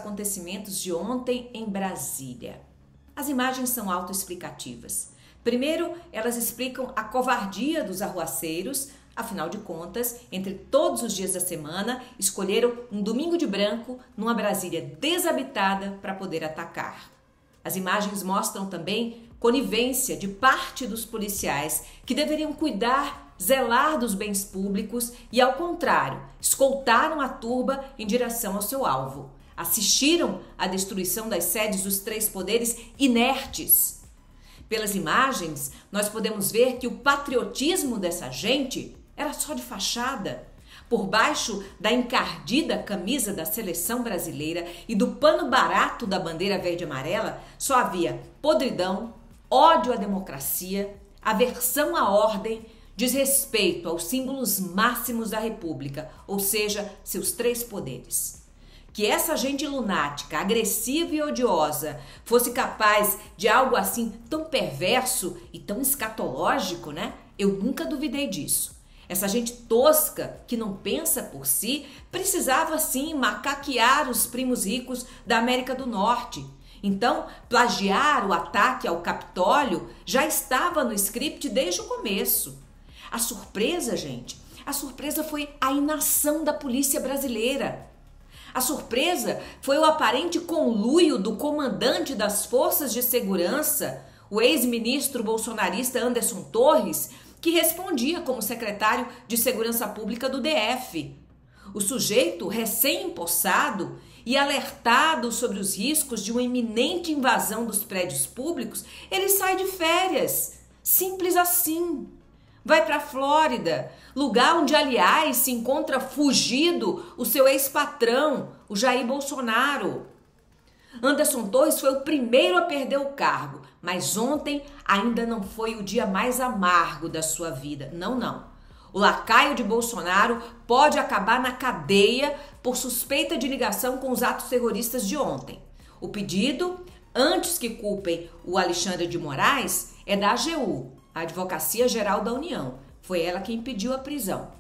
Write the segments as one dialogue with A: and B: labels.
A: acontecimentos de ontem em Brasília. As imagens são autoexplicativas. Primeiro, elas explicam a covardia dos arruaceiros. Afinal de contas, entre todos os dias da semana, escolheram um domingo de branco numa Brasília desabitada para poder atacar. As imagens mostram também conivência de parte dos policiais que deveriam cuidar, zelar dos bens públicos e, ao contrário, escoltaram a turba em direção ao seu alvo. Assistiram à destruição das sedes dos três poderes inertes. Pelas imagens, nós podemos ver que o patriotismo dessa gente era só de fachada. Por baixo da encardida camisa da seleção brasileira e do pano barato da bandeira verde e amarela, só havia podridão, ódio à democracia, aversão à ordem, desrespeito aos símbolos máximos da República, ou seja, seus três poderes. Que essa gente lunática, agressiva e odiosa fosse capaz de algo assim tão perverso e tão escatológico, né? Eu nunca duvidei disso. Essa gente tosca, que não pensa por si, precisava sim macaquear os primos ricos da América do Norte. Então, plagiar o ataque ao Capitólio já estava no script desde o começo. A surpresa, gente, a surpresa foi a inação da polícia brasileira. A surpresa foi o aparente conluio do comandante das forças de segurança, o ex-ministro bolsonarista Anderson Torres, que respondia como secretário de Segurança Pública do DF. O sujeito recém-empossado e alertado sobre os riscos de uma iminente invasão dos prédios públicos, ele sai de férias. Simples assim. Vai para a Flórida, lugar onde, aliás, se encontra fugido o seu ex-patrão, o Jair Bolsonaro. Anderson Torres foi o primeiro a perder o cargo, mas ontem ainda não foi o dia mais amargo da sua vida. Não, não. O lacaio de Bolsonaro pode acabar na cadeia por suspeita de ligação com os atos terroristas de ontem. O pedido, antes que culpem o Alexandre de Moraes, é da AGU, a Advocacia Geral da União. Foi ela quem pediu a prisão.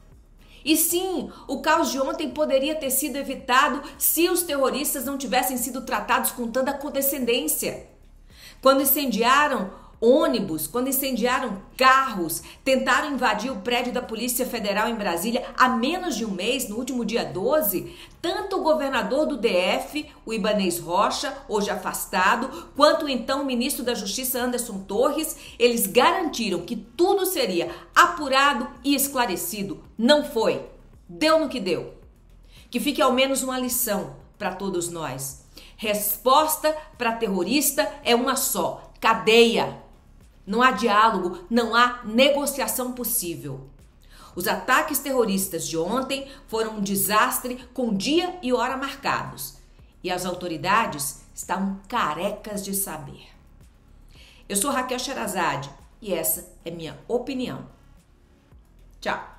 A: E sim, o caos de ontem poderia ter sido evitado se os terroristas não tivessem sido tratados com tanta condescendência. Quando incendiaram ônibus, quando incendiaram carros, tentaram invadir o prédio da Polícia Federal em Brasília há menos de um mês, no último dia 12, tanto o governador do DF, o Ibanez Rocha, hoje afastado, quanto então o ministro da Justiça Anderson Torres, eles garantiram que tudo seria apurado e esclarecido. Não foi. Deu no que deu. Que fique ao menos uma lição para todos nós. Resposta para terrorista é uma só: cadeia. Não há diálogo, não há negociação possível. Os ataques terroristas de ontem foram um desastre com dia e hora marcados. E as autoridades estavam carecas de saber. Eu sou Raquel Sherazade e essa é minha opinião. Tchau.